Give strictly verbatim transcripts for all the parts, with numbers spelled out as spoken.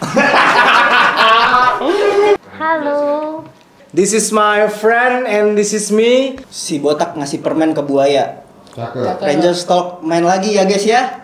Halo. This is my friend and this is me. Si botak ngasih permen ke buaya. Cakep. Ranger Stalk main lagi ya guys ya.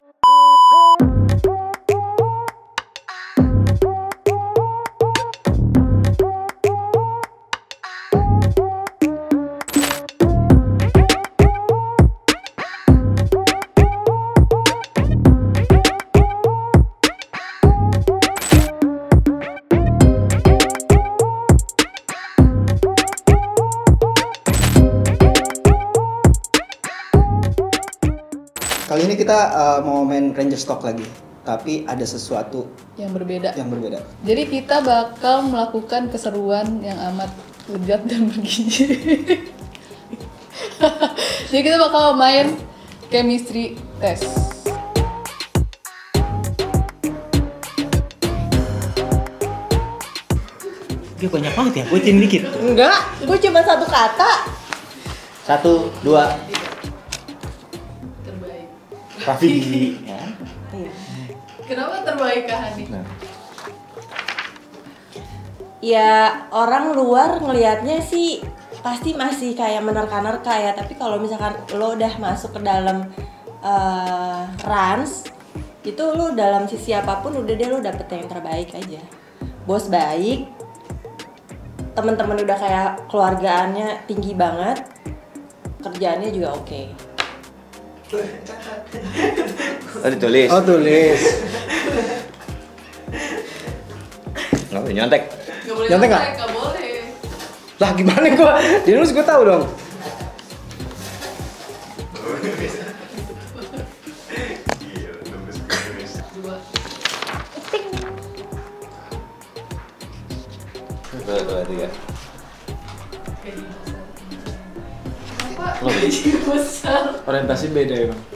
Kali ini kita uh, mau main Ranger Stalk lagi, tapi ada sesuatu yang berbeda. Yang berbeda. Jadi kita bakal melakukan keseruan yang amat lezat dan bergizi. Jadi kita bakal main chemistry test. Gue banyak banget ya, gue tim dikit. Enggak, gue cuma satu kata. Satu, dua. Terbaik. Raffi. Ya. Kenapa terbaik Kak Hani? Nah. Ya orang luar ngelihatnya sih pasti masih kayak menerka-nerka ya. Tapi kalau misalkan lo udah masuk ke dalam uh, Rans, itu lo dalam sisi apapun udah deh lo dapet yang terbaik aja. Bos baik, teman-teman udah kayak keluargaannya tinggi banget, kerjaannya juga oke. Okay. Oh ditulis. Oh tulis. Nggak boleh nyontek. Gak boleh Nyontek nggak? Gak boleh. Lah gimana gue? Di nulis gue tahu dong. Dua. Dua, dua, tiga. Gaji besar. Kenapa gaji besar? Orientasi beda ya bang.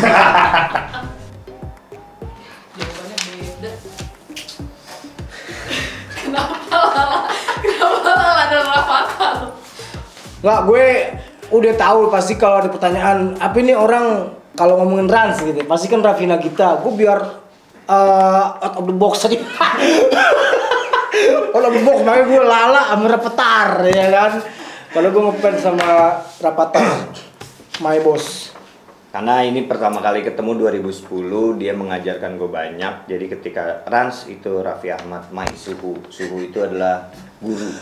Jawabannya beda. Kenapa lala? Kenapa lala dan Rafathar? Nggak, gue udah tahu pasti kalau ada pertanyaan apa ini orang kalau ngomongin Rans gitu, pasti kan Raffi Nagita. Gue biar uh, out of the box tadi. Out of the box, makanya gue Lala sama Rafathar ya kan. Kalau gue ngefans sama Rafathar, my boss. Karena ini pertama kali ketemu dua ribu sepuluh, dia mengajarkan gue banyak. Jadi ketika Rans itu Raffi Ahmad, Mai Suhu. Suhu itu adalah guru.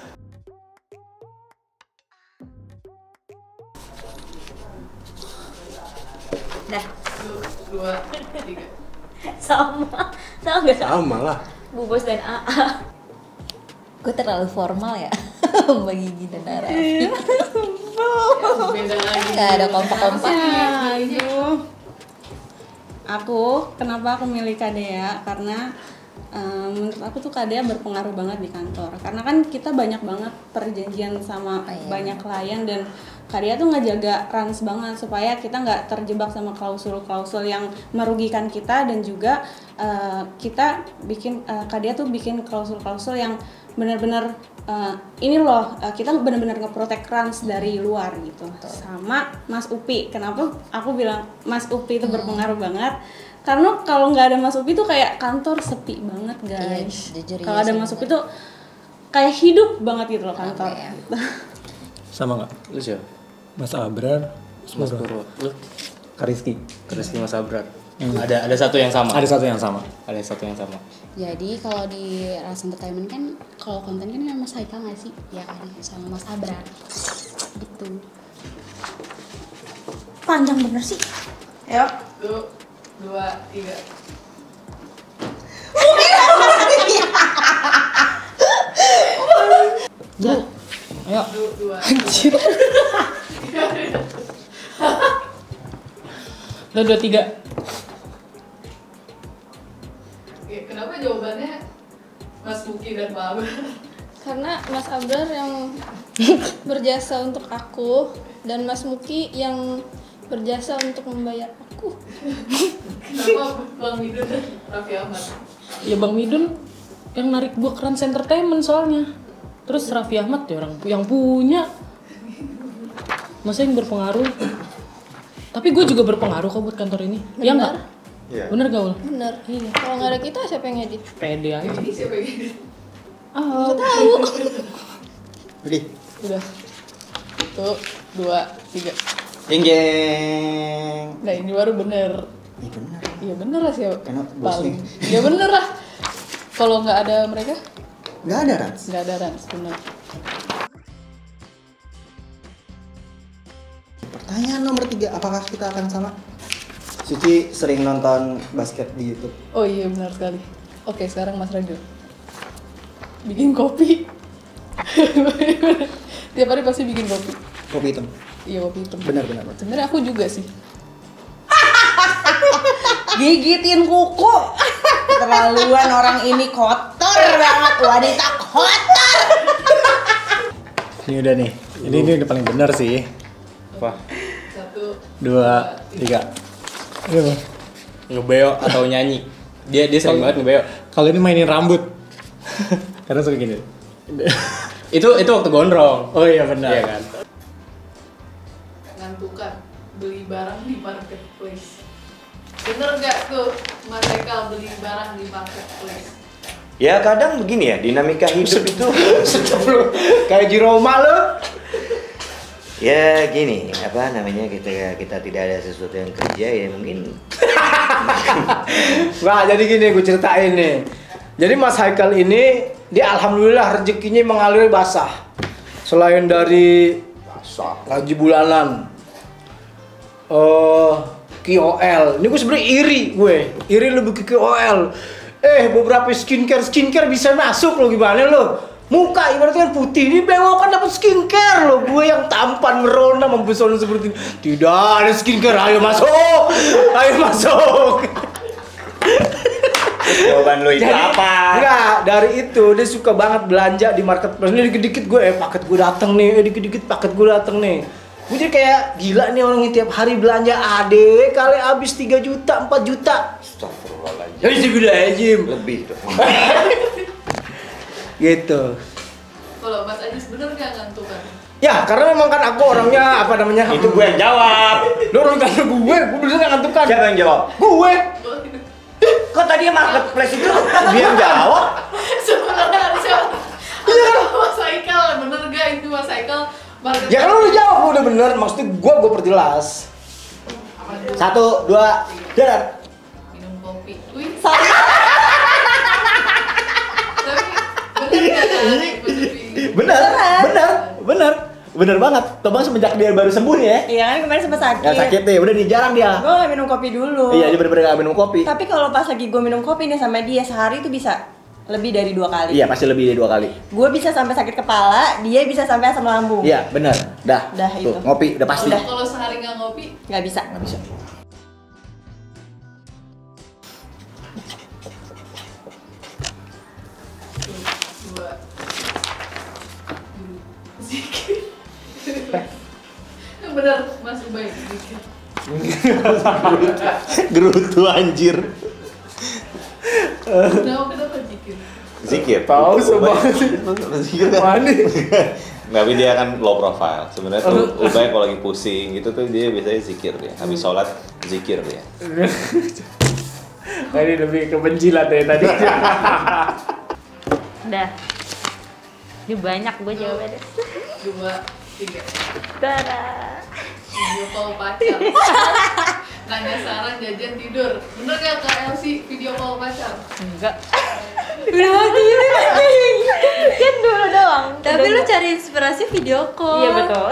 Dah. Dua, tiga. Sama, sama nggak sama? Sama lah. Bu Bos dan A A. Gue terlalu formal ya bagi Gigi dan Nara. Beda lagi. Gak ada kompak-kompaknya. Aduh. Aku, kenapa aku milih Kadea? Karena um, menurut aku tuh Kadea berpengaruh banget di kantor. Karena kan kita banyak banget perjanjian sama oh, iya. banyak klien dan Kadea tuh ngejaga Rans banget supaya kita nggak terjebak sama klausul-klausul yang merugikan kita, dan juga uh, kita bikin uh, Kadea tuh bikin klausul-klausul yang benar-benar uh, ini loh, uh, kita benar-benar ngeprotek Rans dari luar gitu. Sama Mas Upi. Kenapa aku bilang Mas Upi itu berpengaruh banget? Karena kalau nggak ada Mas Upi tuh kayak kantor sepi banget guys. Iya, kalau ada Mas Upi tuh kayak hidup banget gitu loh kantor. Okay, ya. Gitu. Sama nggak? Lu siapa? Mas Abrar, Mas Purwo. Lu? Kariski. Rizky Mas Abrar. Hmm. Ada ada satu yang sama. Ada satu yang sama. Ada satu yang sama. Jadi kalau di Rans Entertainment kan kalau konten kan Mas Haikal nggak sih? Ya kan, sama Mas Abrar. Gitu. Panjang bener sih. Yuk. Tuh, dua, tiga. Ya. Ayo. Dua, dua. Anjir. Udah dua tiga. Oke, kenapa jawabannya Mas Buki dan Pak Abrar? Karena Mas Abrar yang berjasa untuk aku dan Mas Muki yang berjasa untuk membayar aku. Kenapa Bang Midun dan Raffi Ahmad? Ya Bang Midun yang narik gua ke Rans Entertainment soalnya. Terus Raffi Ahmad ya orang yang punya. Masa yang berpengaruh? Tapi gue juga berpengaruh kok buat kantor ini. Ya enggak? Iya. Bener gak, Ul? Bener. Iya. Kalau nggak ada kita siapa yang ngedit? Pede aja. Oh. Tahu. Oke. Udah. Satu, dua, tiga. Jeng jeng. Nah ini baru bener. Iya benar. Iya bener lah sih. Karena Paling. bosnya. Ya bener lah. Kalau nggak ada mereka, Nggak ada Rans. nggak ada Rans, bener. Pertanyaan nomor tiga, apakah kita akan sama? Suci sering nonton basket di YouTube. Oh iya benar sekali. Oke sekarang Mas Rajo. Bikin kopi. Tiap hari pasti bikin kopi. Kopi hitam. Iya kopi hitam. Benar benar. benar. Sebenarnya aku juga sih. Gigitin kuku. Keterlaluan orang ini kotor banget, wanita kotor. Ini udah nih. Ini ini udah paling benar sih. Apa? Satu. Dua, tiga. Ini apa? Ngebeo atau nyanyi. Dia dia sering banget ngebeo. Kalau ini mainin rambut. Karena suka gini. Itu itu waktu gondrong. Oh iya benar. Iya kan? Ngantukan beli barang di marketplace. Bener gak tuh Mas Haikal beli barang di marketplace? Ya kadang begini ya, dinamika hidup itu Kayak Jiroma lo. ya gini, apa namanya kita kita tidak ada sesuatu yang kerja ya mungkin. Wah, jadi gini gue ceritain nih. Jadi Mas Haikal ini dia alhamdulillah rezekinya mengalir basah. Selain dari gaji bulanan, eh Q O L. Ini gue sebenarnya iri gue, iri lebih ke Q O L. Eh beberapa skincare skincare bisa masuk lo, gimana lo? Muka ibaratnya kan putih, ini bewok kan dapat skincare lo. Gue yang tampan merona mempesona seperti ini. Tidak ada skincare, ayo masuk, ayo masuk. Jawaban lo itu apa? Enggak, dari itu dia suka banget belanja di marketplace. Ini dikit-dikit gue, eh paket gue dateng nih, eh dikit-dikit paket gue dateng nih. Gue jadi kayak gila nih orang yang tiap hari belanja ade kali habis tiga juta, empat juta. Astagfirullahaladzim. Jadi sebelahajim. Lebih dong. Gitu. Kalau Mas Ajis bener gak ngantukan? Ya, karena memang kan aku orangnya apa namanya? Itu gue yang jawab. Lo orang tanya gue, gue bener gak ngantukan. Siapa yang jawab? Gue. Kok tadi marketplace itu dia yang jawab? Sebenarnya harusnya harusnya Mas Haikal, bener gak itu Mas Haikal? Marketplace. Ya kalau lu jawab lu udah bener, maksudnya gue gue perjelas. Satu, dua, jalan. Minum kopi. Wih. Tapi bener gak ada Benar, benar, benar, benar banget. Toba semenjak dia baru sembuh nih ya. Iya kan kemarin sempat sakit. Gak sakit deh, udah nih jarang dia. Gue gak minum kopi dulu. Iya, dia bener-bener gak minum kopi. Tapi kalau pas lagi gue minum kopi nih sama dia sehari itu bisa lebih dari dua kali. Iya, pasti lebih dari dua kali. Gue bisa sampai sakit kepala, dia bisa sampai asam lambung. Iya, benar. Dah. Dah, Tuh, itu. ngopi udah pasti. Kalau kalau sehari nggak ngopi, Gak bisa. Nggak bisa. dua. Zikir. Yang benar Mas Ubay zikir. Gerutu anjir. Kenapa kenapa zikir? Zikir. Tahu semua. Zikir kan? Mana? Tapi dia kan low profile. Sebenarnya tuh Ubay kalau lagi pusing gitu tuh dia biasanya zikir dia. Habis sholat zikir dia. Nah, ini lebih ke penjilat ya tadi. Udah. Ini banyak gue jawabannya. Dua, tiga. Dadah. Video call pacar. Nanya saran jajan tidur. Bener gak Kak Elsie video call pacar? Enggak. Udah waktu ini kan dulu doang. Tapi lu cari inspirasi video call. Iya betul.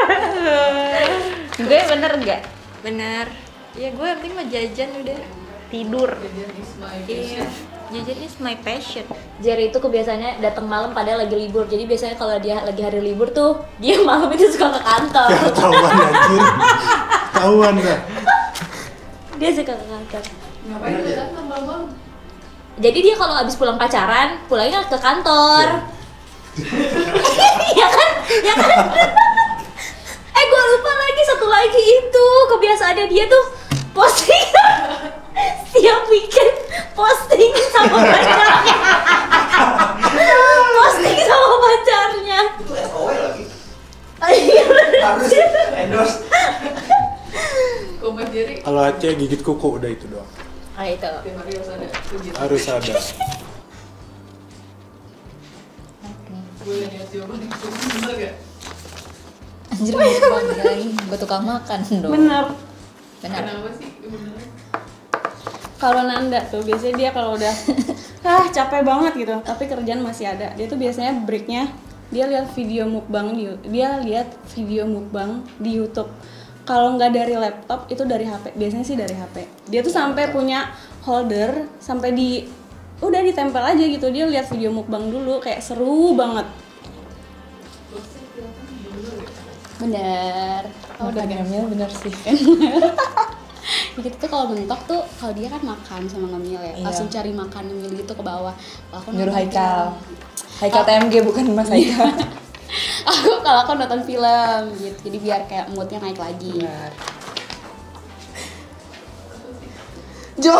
Gue bener enggak? Bener. Ya gue yang penting mah jajan udah. Tidur. Jajan is my Iya. passion. Jajan is my passion. Jerry itu kebiasaannya datang malam padahal lagi libur. Jadi biasanya kalau dia lagi hari libur tuh dia malam itu suka ke kantor. Tahuan anjir. Tahuan dah. Dia suka ke kantor. Ngapain lu datang malam-malam? Jadi dia kalau habis pulang pacaran, pulangnya ke kantor. Iya kan? Ya kan? Eh gue lupa lagi satu lagi itu kebiasaannya dia tuh posting setiap weekend posting sama pacarnya. Posting sama pacarnya. Itu S O W lagi. Iya Harus endorse. Kok Mas Jerry? Kalau Aceh gigit kuku udah itu doang. itu. Tiap hari harus ada kegiatan. Harus ada. Boleh lihat jawaban itu bener gak? Anjir mukbang guys, gue tukang makan dong. Bener. Benar. Kenapa sih? Bener. Kalau Nanda tuh biasanya dia kalau udah ah capek banget gitu, tapi kerjaan masih ada. Dia tuh biasanya breaknya dia lihat video mukbang di dia lihat video mukbang di YouTube. Kalau nggak dari laptop itu dari H P. Biasanya sih dari H P. Dia tuh sampai punya holder sampai di udah ditempel aja gitu. Dia lihat video mukbang dulu kayak seru banget. Bener. Oh, udah ngemil bener sih. Gitu tuh kalau mentok tuh kalau dia kan makan sama ngemil ya. Iya. Langsung cari makan ngemil gitu ke bawah. Kalau aku Nyuruh nonton Haikal. film. Haikal T M G bukan Mas Haikal. Aku kalau aku nonton film gitu. Jadi biar kayak moodnya naik lagi. Benar. Jo.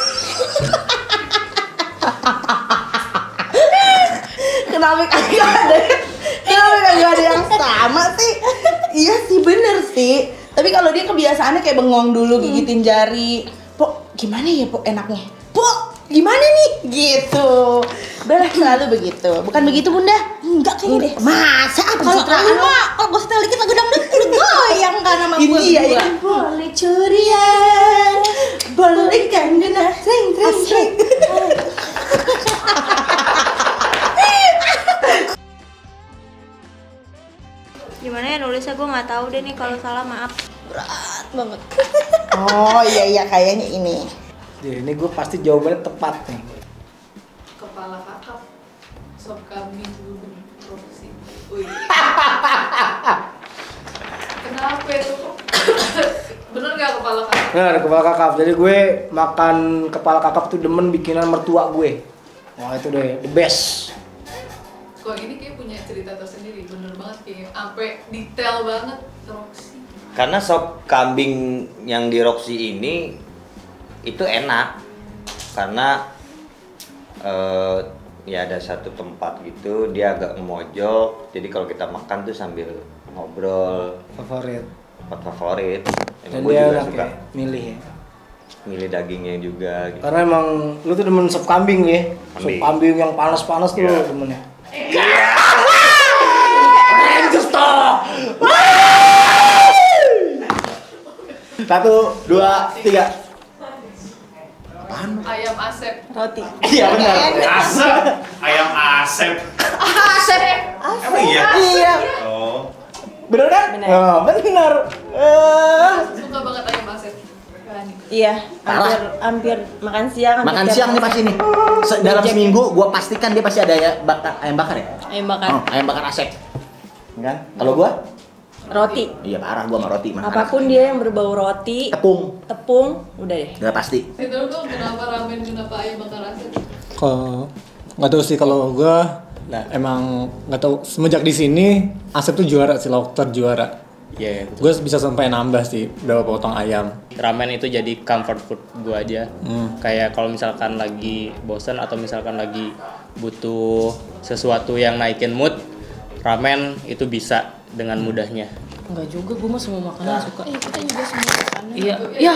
Kenapa kagak ada? Kenapa kagak ada yang sama sih? Iya sih bener sih. Tapi kalau dia kebiasaannya kayak bengong dulu gigitin jari. Pok, gimana ya Pok enaknya? Pok, gimana nih? Gitu. Bella selalu begitu. Bukan begitu Bunda? Enggak kayaknya deh. Masa apa Kalau citraan lu lo? mah kalau gue setel dikit lagu dangdut lu goyang kan sama Ini gue iya berdua. ya. Boleh curian, boleh kandena, seng seng seng. Gimana ya nulisnya gue nggak tahu deh nih, kalau salah maaf. Berat banget. Oh iya iya kayaknya ini. Ya, ini gue pasti jawabannya tepat nih. Kepala kakap. Sop kambing dulu produksi. Wih. Kenapa itu? Bener gak kepala kakap? Benar, kepala kakap. Jadi gue makan kepala kakap tuh demen bikinan mertua gue. Wah itu deh, the best. Kok ini kayak punya cerita tersendiri, bener banget kayak sampai detail banget Roxy. Karena sop kambing yang di Roxy ini itu enak karena eh, ya ada satu tempat gitu dia agak memojok, jadi kalau kita makan tuh sambil ngobrol. Favorit. Tempat favorit. Dan Emang gue dia juga enak suka ya, milih ya. milih dagingnya juga. Gitu. Karena emang lu tuh demen sop kambing ya. Sop Kambing. kambing yang panas-panas tuh Iya. lu demennya. Satu, dua, tiga. Ayam asep. Roti. Iya benar. Asep. Ayam asep. Asep. Emang iya? Iya. Oh. Bener kan? Bener. Oh, bener. Eh. Suka banget ayam asep. Berani. Iya, hampir hampir makan siang. hampir Makan tiap siang nih makan. pasti nih. Se- Dalam seminggu gua pastikan dia pasti ada ya bakar ayam bakar ya. Ayam bakar. Oh, ayam bakar asek. Kan? Kalau gua? Roti. Iya parah gua sama roti mah. Apapun dia yang berbau roti, Tepung. tepung, udah deh. Udah pasti. Itu tuh kenapa ramen, kenapa ayam bakar asep? Kalau nggak tahu sih kalau gue, nah emang nggak tahu semenjak di sini Asep tuh juara sih, lauk terjuara. Iya. Gue bisa sampai nambah sih berapa potong ayam. Ramen itu jadi comfort food gue aja. Hmm. Kayak kalau misalkan lagi bosan atau misalkan lagi butuh sesuatu yang naikin mood, ramen itu bisa dengan mudahnya. Enggak juga, gue mah semua makanan suka. Eh, kita juga semua makanan. Iya. Ya.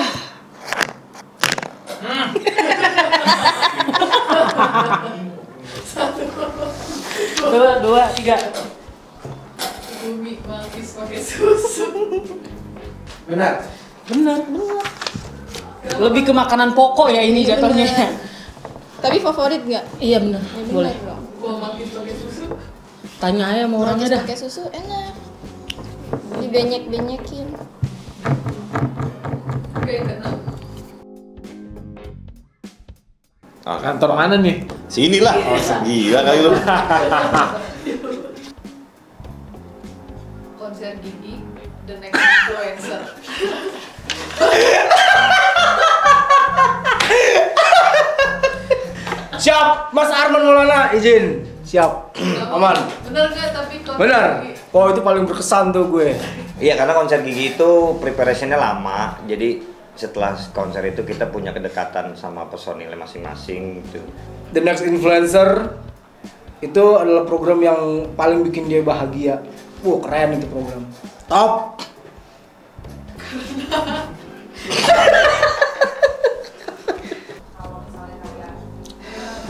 Dua, dua, tiga. Bumi manggis pakai susu. Benar. Benar, benar. Lebih ke makanan pokok ya ini Iya, jatuhnya. bener. Tapi favorit nggak? Iya benar. Ya, bener Boleh. dong. Gua manggis pakai susu. Tanya aja sama orangnya Manggis dah. pakai susu enak. Dibenyek-benyekin. Oke, kenapa? Ah, Kantor mana nih? Sinilah. Oh, gila kali lu. Konser gigi, the next influencer. Siap, Mas Arman Maulana izin. Siap. Aman. Bener gak tapi konser Benar. gigi? Oh, itu paling berkesan tuh gue. Iya, karena konser gigi itu preparationnya lama, jadi setelah konser itu kita punya kedekatan sama personilnya masing-masing gitu. The Next Influencer itu adalah program yang paling bikin dia bahagia. Wah, keren itu program. Top.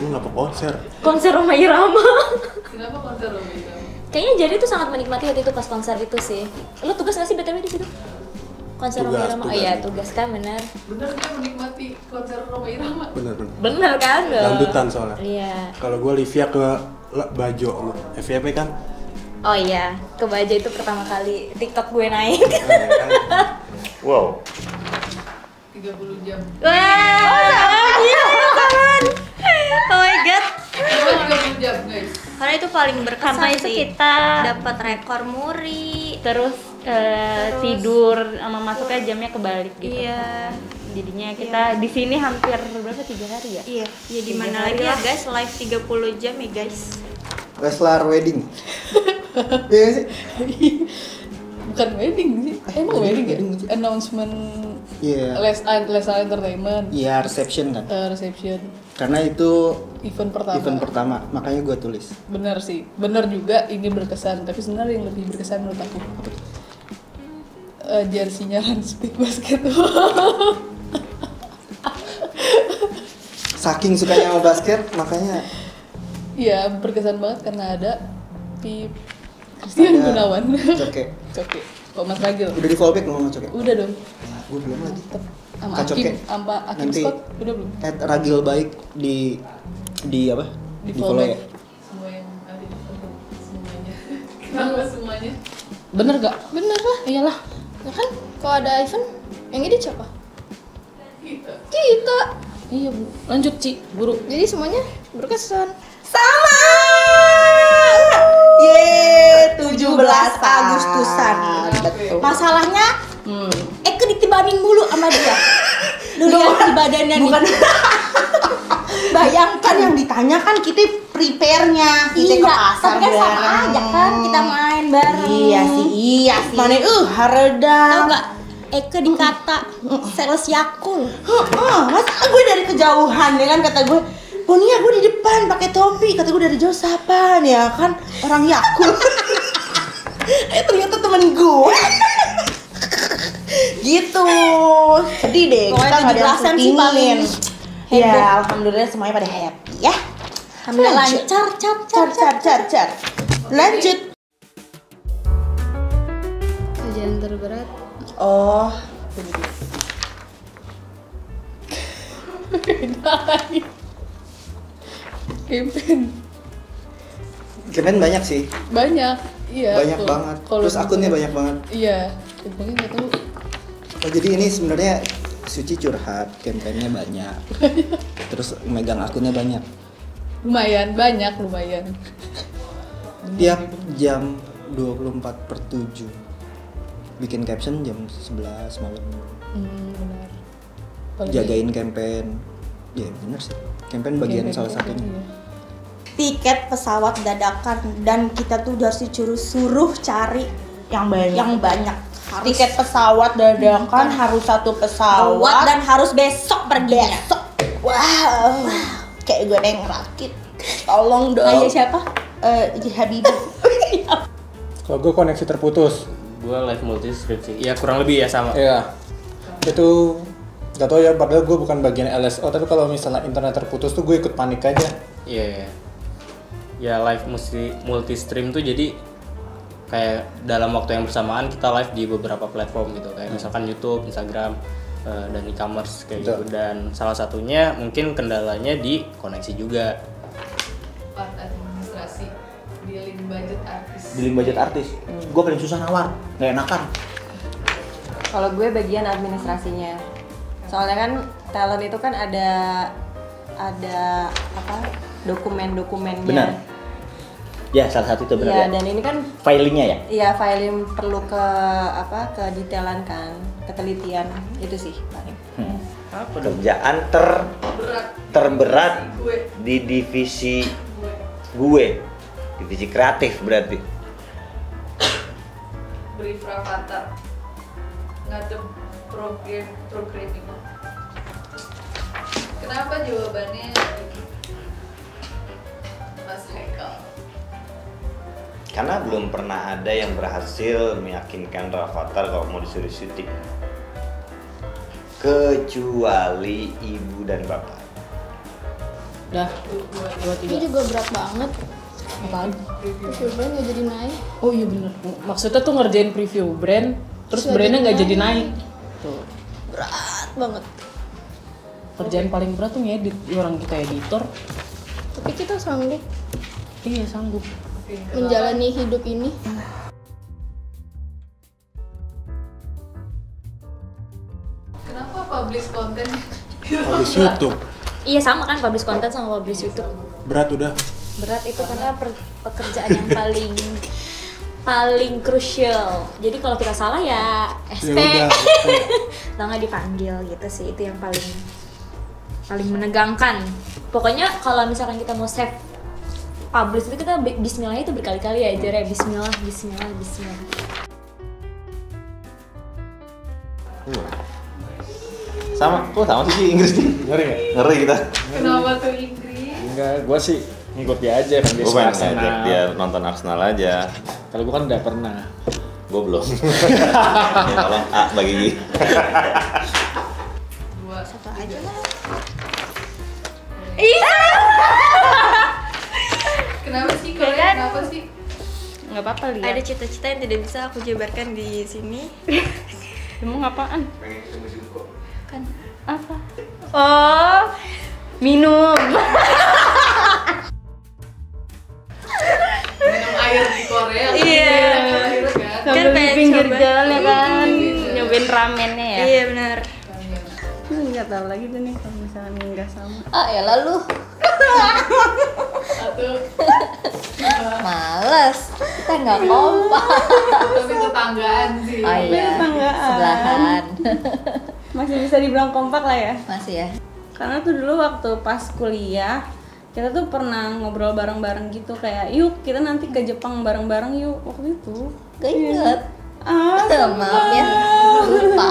Lu kenapa konser? Konser Rhoma Irama. Kenapa konser Rhoma Irama? Kayaknya jadi tuh sangat menikmati waktu itu pas konser itu sih. Lu tugas nggak sih B T W di situ? Konser Rhoma Tugas, Irama. Oh tugas. iya, tugas kan benar. Bener dia menikmati konser Rhoma Irama. Bener bener. Bener kan? Dangdutan soalnya. Iya. Kalau gue Livia ke La- Bajo, lu F Y P kan? Oh iya, ke Baja itu pertama kali TikTok gue naik. Wow. tiga puluh jam. Wah, iya kan? Oh my god. Kenapa tiga puluh jam, guys? Karena itu paling berkesan Karena itu sih. kita Dapat rekor muri. terus, eh, Terus- tidur sama masuknya jamnya kebalik gitu. Iya. Jadinya kita di sini hampir berapa tiga hari ya? Iya, ya di Tiga mana hari lagi ya lah. guys, live tiga puluh jam ya guys. Wrestler wedding. Iya nggak sih? Bukan wedding sih. Emang wedding ya? wedding sih. Announcement Iya. Les Les Entertainment. Iya, reception kan. Eh, reception. Karena itu Event pertama. event pertama, makanya gue tulis. Bener sih, bener juga ini berkesan. Tapi sebenarnya yang lebih berkesan menurut aku uh, jersey-nya Speed Basket. Saking sukanya sama basket, makanya Iya, berkesan banget karena ada di Christian Ada Gunawan. Coke. Coke. Kok Mas Ragil? Udah di fallback belum sama Coke? Udah dong. Gue belum lagi. Sama Kak Coke. Akim, sama Akim Nanti Scott udah belum? at Ragil baik di di apa? Di follow fallback. ya. Semua yang ada di foto semuanya. Kenapa semuanya? Bener gak? Bener lah. Iyalah. Ya kan, kalau ada event, yang edit siapa? Kita. Kita. Iya, Bu. Lanjut, Ci. Buru. Jadi semuanya berkesan. Sama. Ye, tujuh belas Agustusan. Betul. Masalahnya Hmm. Eke ditibanin mulu sama dia. Lu lihat di badannya nih. Bukan. Bayangkan yang ditanya kan kita prepare-nya, kita ke Iya, pasar tapi kan sama bareng. aja kan kita main bareng. Iya sih, iya sih. Mana uh hareda. Tahu nggak? Eke dikata sales Yakul. Heeh, masa gue dari kejauhan ya kan kata gue, Ponia gue di depan pakai topi, kata gue dari jauh siapa ya kan orang Yakul. Eh ternyata temen gue. Gitu. Sedih deh, Pokoknya kita nggak ada yang tujuh belasan sih paling syutingin. Ya, alhamdulillah semuanya pada happy ya. Alhamdulillah Lanjut. lancar, car, Car car car car. Lanjut. Kerjaan terberat. Oh, Campaign. Campaign banyak sih. Banyak. Iya. Banyak tuh. banget. Kalau Terus akunnya misalnya- banyak banget. Iya. Campaignnya nggak tahu. Oh, jadi ini sebenarnya Suci curhat, campaignnya banyak. Terus megang akunnya banyak. Lumayan, banyak lumayan. Tiap jam dua puluh empat per tujuh bikin caption jam sebelas malam. Hmm, benar. Apalagi- Jagain campaign. Ya bener sih. Campaign bagian Campaign, salah campaign, satunya. iya. Tiket pesawat dadakan dan kita tuh udah harus disuruh suruh cari yang banyak. yang banyak. Harus Tiket pesawat dadakan harus satu pesawat pesawat dan harus besok pergi. besok. Wow. Kayak gue yang rakit. Tolong dong. Ayah siapa? Eh, Habibie. Kalau gue koneksi terputus. Gue live multi stream sih. Ya kurang lebih ya sama. Iya. Itu gak tau ya, padahal gue bukan bagian L S O, tapi kalau misalnya internet terputus tuh gue ikut panik aja. Iya. Ya live multi multi stream tuh jadi kayak dalam waktu yang bersamaan kita live di beberapa platform gitu, kayak misalkan YouTube, Instagram, eh, dan e-commerce kayak gitu. Dan salah satunya mungkin kendalanya di koneksi juga. Part administrasi, dealing budget artis. Dealing budget artis. Gue paling susah nawar, nggak enakan. Kalau gue bagian administrasinya. Soalnya kan talent itu kan ada ada apa dokumen-dokumennya. Benar. Ya, salah satu itu benar Iya, ya. dan ini kan Filingnya ya. iya filing perlu ke apa ke detailan kan, ketelitian itu sih paling. Hmm. Kerjaan ter terberat di divisi gue, divisi kreatif berarti. Brief Rafathar, ngadep program programming. Kenapa jawabannya Mas Haikal? Karena belum pernah ada yang berhasil meyakinkan Rafathar kalau mau disuruh syuting, kecuali ibu dan bapak. Dah. Dua tiga. Ini juga berat banget. Apaan? Preview brand nggak jadi naik. Oh iya bener. Maksudnya tuh ngerjain preview brand, terus Terus brandnya nggak nggak jadi jadi naik. Tuh. Berat banget. Kerjaan paling berat tuh ngedit. Ya, orang kita editor. Tapi kita sanggup Iya sanggup menjalani hidup ini. Kenapa publish konten? Publish YouTube. Iya sama kan publish konten sama publish YouTube. Berat udah. Berat itu karena per- pekerjaan yang paling paling krusial. Jadi kalau kita salah ya S P. Ya udah. Atau nggak dipanggil gitu sih, itu yang paling paling menegangkan. Pokoknya kalau misalkan kita mau save publish itu kita bi- bismillah itu berkali-kali ya, jadi bismillah, bismillah, bismillah. Sama, kok sama sih Inggris nih? Ngeri nggak? Ngeri kita. Kenapa tuh Inggris? Enggak, gua sih ngikut dia aja kan dia Gue suka pengen ngajak Arsenal. dia nonton Arsenal aja. Kalau gua kan udah pernah. Gue belum. Ya, tolong A bagi Gigi. Dua. Satu aja lah. Kenapa sih kalian? kan? Kenapa sih? Nggak apa-apa lihat. Ada cita-cita yang tidak bisa aku jabarkan di sini. Emang apaan? Kan Apa? Oh, minum. Minum air di Korea. Iya. Kan? Kan Sambil di pengen pinggir coba. jalan ya kan, Iya. nyobain ramennya ya. Iya benar. Hmm, nggak tahu lagi tuh nih kalau misalnya nggak sama. Ah ya lalu Satu. males, kita nggak kompak. Tapi tetanggaan sih. Oh iya, Tetanggaan. sebelahan. Masih bisa dibilang kompak lah ya. Masih ya. Karena tuh dulu waktu pas kuliah kita tuh pernah ngobrol bareng-bareng gitu kayak yuk kita nanti ke Jepang bareng-bareng yuk waktu itu. Gak inget. Ah, Maaf ya, lupa.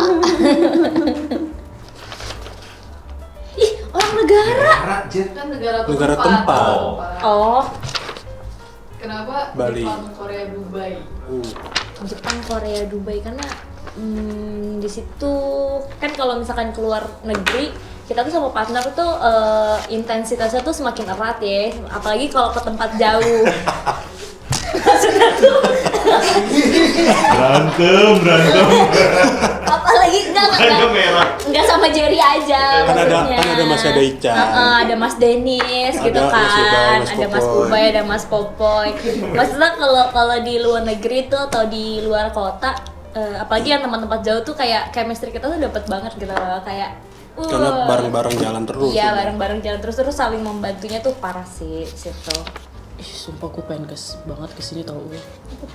Ih, orang negara. Kan negara Negara tempat. tempat. Oh, Kenapa Bali. Jepang, Korea, Dubai? Uh. Jepang, Korea, Dubai karena hmm, di situ kan kalau misalkan keluar negeri kita tuh sama partner tuh eh, intensitasnya tuh semakin erat ya, apalagi kalau ke tempat jauh. Maksudnya tuh Berantem, berantem. apalagi enggak enggak enggak, enggak sama Jerry aja Kan ada maksudnya. kan ada masih ada Ica. Heeh, ada Mas Denis gitu Ada Mas Ubay, kan, Mas ada Mas Popoy. Ubay, ada Mas Popoy. Maksudnya kalau kalau di luar negeri tuh atau di luar kota, eh, apalagi yang tempat-tempat jauh tuh kayak chemistry kita tuh dapat banget gitu loh, kayak uh, Karena bareng-bareng jalan terus. Iya, ya. bareng-bareng jalan terus terus saling membantunya tuh parah sih situ. Ih, sumpah gue pengen kes banget kesini tau gue.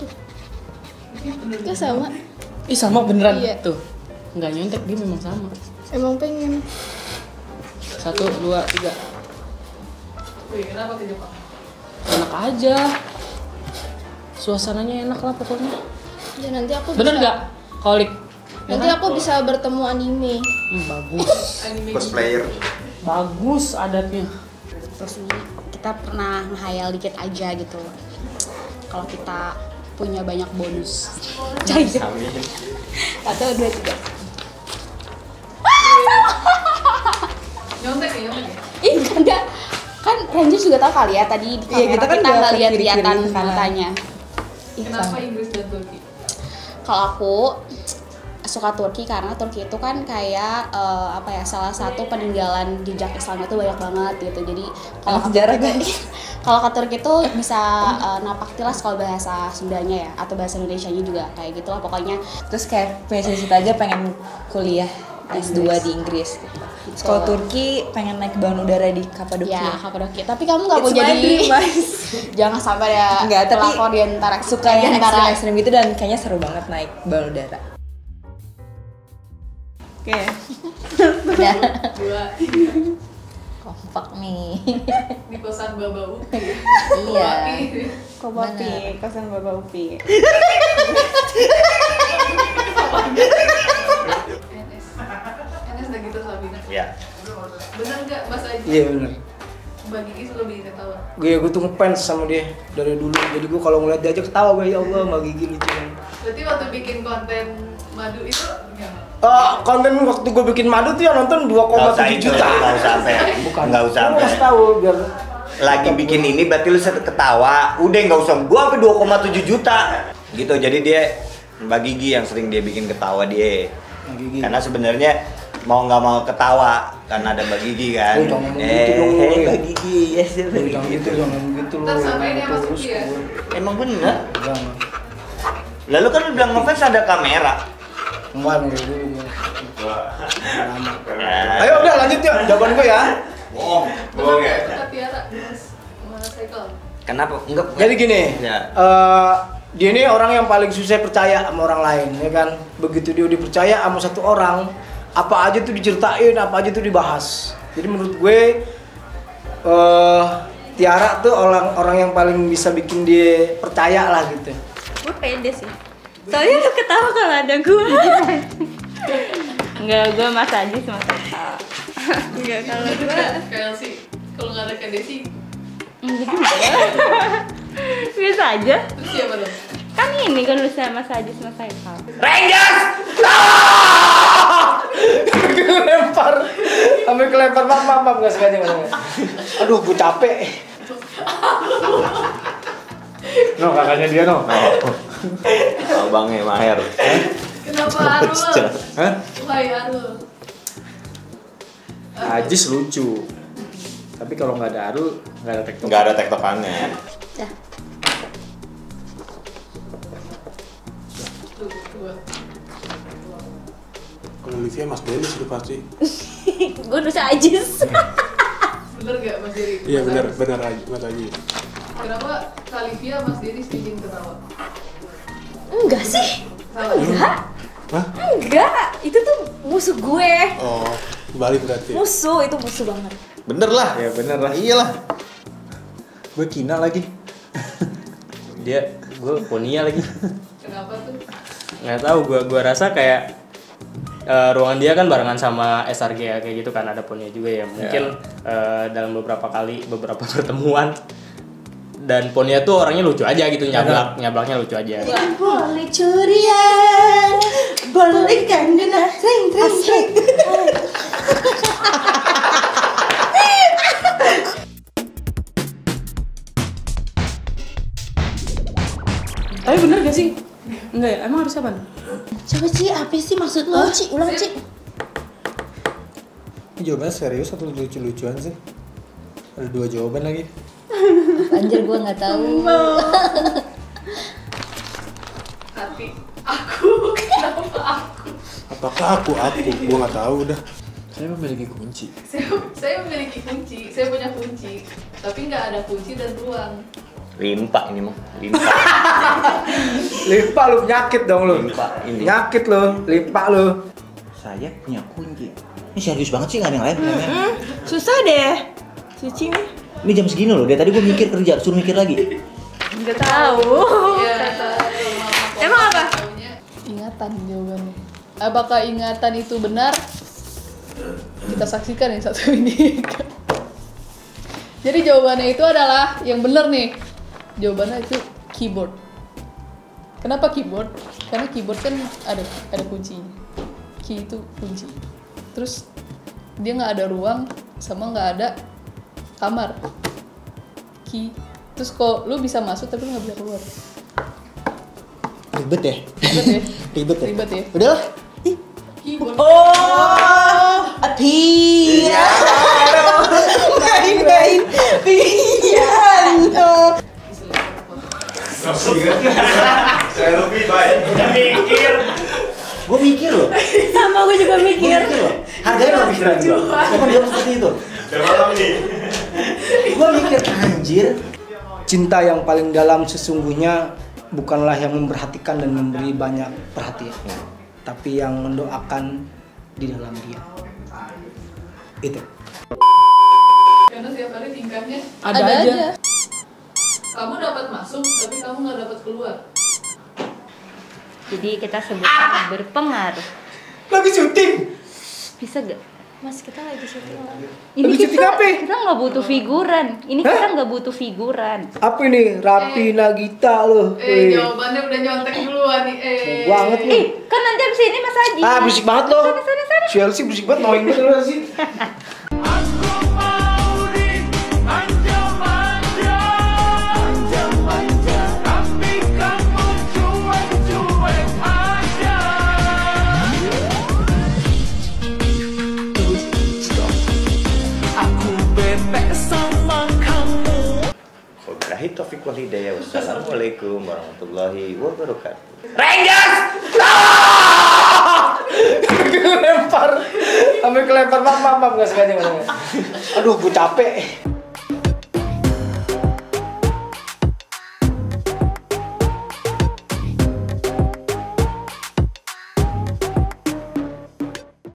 Kita sama. Ih sama beneran Iya. tuh. Nggak nyontek, dia memang sama. Emang pengen. Satu, dua, tiga. Wih, kenapa ke Jepang? Enak aja. Suasananya enak lah pokoknya. Ya nanti aku Bener bisa, nggak, Kolik? Nanti aku bisa bertemu anime. Hmm, bagus. Anime Cosplayer. Bagus adatnya. Terus nih, kita pernah ngehayal dikit aja gitu. Kalau kita punya banyak bonus. Amin. Satu, dua, tiga. Nyontek ya, nyontek ya? Ih, enggak. Kan Ranger juga tahu kali ya tadi di kamera Iya, kita kan kita udah nggak ke lihat-lihatan kiri-kiri kanan. matanya. Kenapa Inggris dan Turki? Kalau aku suka Turki karena Turki itu kan kayak eh, apa ya, salah satu peninggalan jejak Islam itu banyak banget gitu. Jadi kalau ke sejarah Turki- kalau ke Turki itu bisa eh, napak tilas kalau bahasa Sundanya ya, atau bahasa Indonesianya juga kayak gitulah pokoknya. Terus kayak punya cita-cita aja pengen kuliah S dua di Inggris gitu. Terus kalau Turki pengen naik balon udara di Kapadokia. Ya, Kapadokia. Tapi kamu nggak mau It's my jadi dream, guys. jangan sampai ada Enggak, tapi pelakor di antara suka di yang antara ekstrim-ekstrim gitu dan kayaknya seru banget naik balon udara. Oke. Udah. Dua. Kompak nih. Di kosan Baba Upi. Iya. Kok Upi, kosan Bapak Upi. N S. N S udah gitu Sabina. Ya. Bener nggak Mas Aji? Iya bener. Mbak Gigi suka bikin ketawa. Gue gue tuh ngefans sama dia dari dulu. Jadi gue kalau ngeliat dia aja ketawa gue, ya Allah Mbak Gigi lucu. Berarti waktu bikin konten madu itu gimana? Uh, konten waktu gue bikin madu tuh yang nonton dua koma tujuh juta. Nggak usah sampai. Bukan. Nggak usah Gue sampai. kasih tahu biar Lagi bikin ini berarti lu satu ketawa. Udah nggak usah. Gua sampai dua koma tujuh juta. Gitu. Jadi dia Mbak Gigi yang sering dia bikin ketawa dia. Gigi. Karena sebenarnya mau nggak mau ketawa karena ada Mbak Gigi kan. Oh, jangan eh, gitu dong, hey, lu. Mbak Gigi, yes, ya, Mbak jangan Gigi. gitu, jangan gitu lu. Ntar sampai dia masuk Terus dia. gue. Emang bener. Jangan. Lalu kan lu bilang ngefans ada kamera. Enggak, enggak dulu gue. Nah. Ayo udah lanjut yuk, jawaban gue ya. Bohong, bohong ya. Kita Tiara mas mana cycle. Kenapa? Enggak. Jadi gini, Ya. eh, dia ini orang yang paling susah percaya sama orang lain, ya kan? Begitu dia dipercaya sama satu orang, apa aja tuh diceritain, apa aja tuh dibahas. Jadi menurut gue, eh, Tiara tuh orang-orang yang paling bisa bikin dia percaya lah gitu. Gue pede sih. Soalnya lu ketawa kalau ada gue. Enggak, gue Mas Ajis, Mas Eka. Enggak, kalau gue Kayak sih kalau nggak ada Kak Desi enggak juga. Biasa aja. terus siapa dong? Kan ini kan lu sama Mas Ajis, Mas Eka. Rangers! Kelempar, sampai kelempar, maaf, maaf, maaf, nggak sengaja, nggak sengaja. Aduh, gue capek. No, kakaknya dia no. Abangnya Maher. Kenapa Arul? Hah? Why Arul? Ajis lucu. Tapi kalau nggak ada Arul, nggak ada tektok. Nggak ada tektokannya. Dah. Tuh, dua. Kalau Olivia Mas Delis udah pasti. Gue Mas Ajis. Bener gak Mas Diri? Iya Mas benar, Ajis? benar aja, Mas Ajis. Kenapa Kalivia Mas Diri bikin ketawa? Enggak sih. Salah. Enggak. Hah? Enggak. Itu tuh musuh gue. Oh, balik berarti. Musuh, itu musuh banget. Bener lah. Ya bener lah. Iyalah. Gue Kina lagi. Dia, gue Ponia lagi. Kenapa tuh? Nggak tahu, gue gue rasa kayak eh, ruangan dia kan barengan sama S R G ya, kayak gitu kan, ada Ponia juga ya. Mungkin eh, dalam beberapa kali beberapa pertemuan, dan Ponia tuh orangnya lucu aja gitu, nyablak nyablaknya lucu aja. Boleh curian, boleh kan dina sing sing sing. Tapi bener gak sih? Enggak ya? Emang harus apa? Coba Ci, apa sih maksud lo? Ci, ulang Ci. Ini jawabannya serius atau lucu-lucuan sih? Ada dua jawaban lagi. Anjir gue nggak tahu. Hati aku. Kenapa aku? Apakah aku aku? Gua nggak tahu udah. Saya memiliki kunci. Saya, saya memiliki kunci, saya punya kunci, tapi nggak ada kunci dan ruang. Limpa ini mah, limpa. Limpa lu, penyakit dong lu. Limpa ini. Penyakit lu, limpa lu. Saya punya kunci. Ini serius banget sih, nggak ada yang lain. Hmm, susah deh. Cici nih. Ini jam segini loh, dari tadi gue mikir kerja, suruh mikir lagi. Enggak tahu. Iya. Emang apa? Ingatan jawabannya. Apakah ingatan itu benar? Kita saksikan yang satu ini. Jadi jawabannya itu adalah yang benar nih. Jawabannya itu keyboard. Kenapa keyboard? Karena keyboard kan ada ada kuncinya. Key itu kunci. Terus dia nggak ada ruang sama nggak ada kamar. Key. Terus kok lu bisa masuk tapi lu nggak bisa keluar. Ribet ya? Ribet ya? Ribet ya? Ribet ya? Udahlah. Oh, Tia. Main-main piano. Saya lebih baik. Mikir. Gue mikir loh. Sama gue juga mikir. Harganya lo pikiran gue. Bukan jawab seperti itu. Malam nih. Gue mikir anjir. Cinta yang paling dalam sesungguhnya bukanlah yang memperhatikan dan memberi banyak perhatian, tapi yang mendoakan di dalam dia. Itu. Karena setiap hari tingkahnya Ada, ada aja. aja. Kamu dapat masuk, tapi kamu nggak dapat keluar. Jadi kita sebutnya berpengaruh. Lagi syuting. Bisa gak? Mas kita lagi syuting lah. Ini Lagi syuting kita, apa? kita nggak butuh figuran. Ini Hah? kita nggak butuh figuran. Apa ini? Rapi Nagita loh. Eh, jawabannya udah nyontek duluan nih. Eh. Banget nih. Eh, kan nanti abis ini Mas Aji. Ah, berisik banget loh. Sana, sana, sana. Chelsea berisik banget, knowing banget loh sih. Wabillahi taufiq wal hidayah. Wassalamualaikum warahmatullahi wabarakatuh. Rangers! Lempar, sampai kelempar, maaf maaf maaf nggak sengaja. Aduh, gue capek.